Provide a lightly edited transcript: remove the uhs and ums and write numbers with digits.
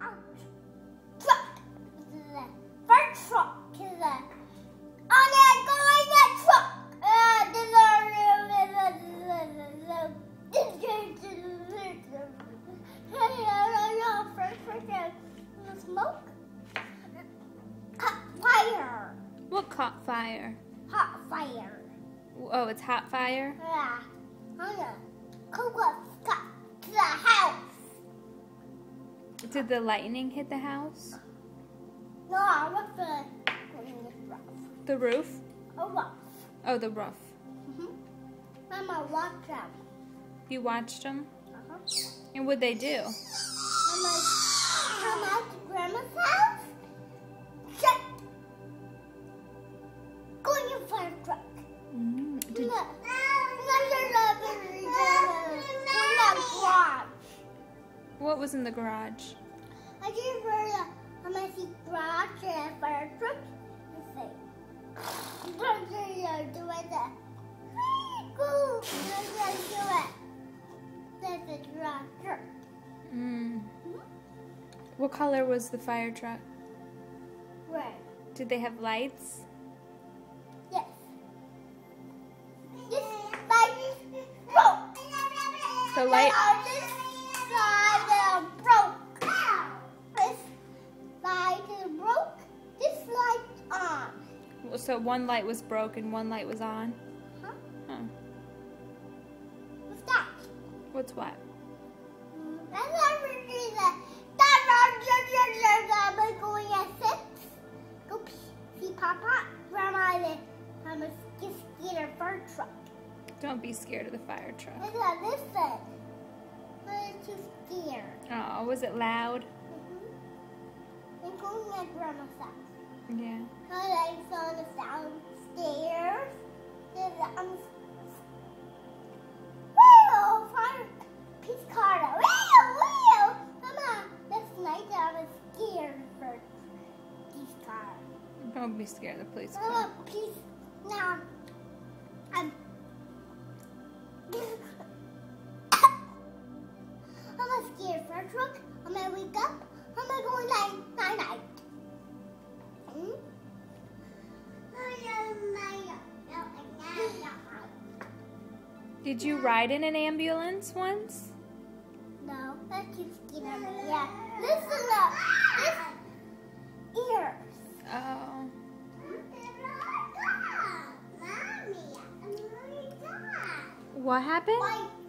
Ouch. Truck. This is a fire truck. This is a... I'm gonna go in that truck. Smoke. Hot fire. What caught fire? Hot fire. Oh, it's hot fire? Yeah. I'm gonna cook up stuff to the house. Did the lightning hit the house? No, I was the roof. The roof? A roof. Oh, the roof. Mama, watch them. You watched them? Uh-huh. And what'd they do? Mama, come out to Grandma's house. Shut. Go in your fire truck. Did, Look. Garage. what was in the garage? I just heard I'm gonna see garage and a fire truck. What color was the fire truck? Red. Did they have lights? Yes. This light broke. The light. This side broke. This light is broke. This light's on. So one light was broken, one light was on? Huh? Huh. What's that? What's what? That's everything that. I'm going at 6. Go see Papa. Grandma, I'm a scared of fire truck. Don't be scared of the fire truck. Look at this thing. I'm too scared. Oh, was it loud? I'm going at Grandma's house. Yeah. I saw the downstairs. Wheel! Fire! Peace car. Wheel! Mama, this night I was scared for peace car. Don't be scared of the police car. Mama, peace. Now, I'm scared for a truck. I'm gonna wake up. I'm gonna go night. Did you ride in an ambulance once? No, that's too scared. Yeah. Listen up. This ears. Oh. What happened? Why